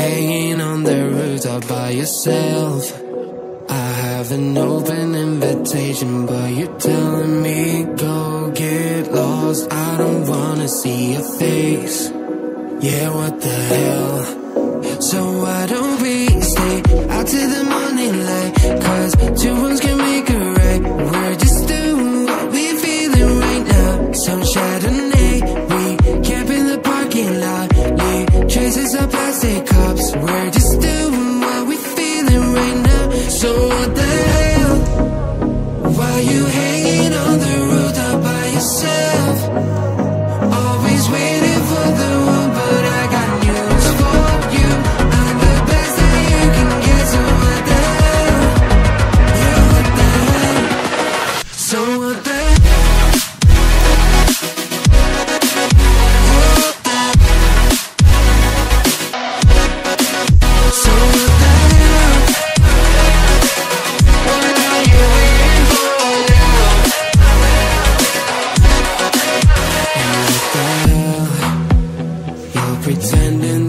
hanging on the rooftop by yourself? I have an open invitation, but you're telling me go get lost. I don't wanna see your face. Yeah, what the hell? So why don't we stay out till the morning light? Cause two wrongs can make a right. We're just doing what we're feeling right now. Some Chardonnay, we camp in the parking lot, leave traces of plastic cups. We're just doing what we're feeling right now. So what the hell? Why you hanging on the rooftop by yourself? Always waiting for the one, but I got news for you. I'm the best that you can get, so what the hell? Yeah, what the hell? So what the hell? So what the hell? What are you waiting for now? And what the hell? You're pretending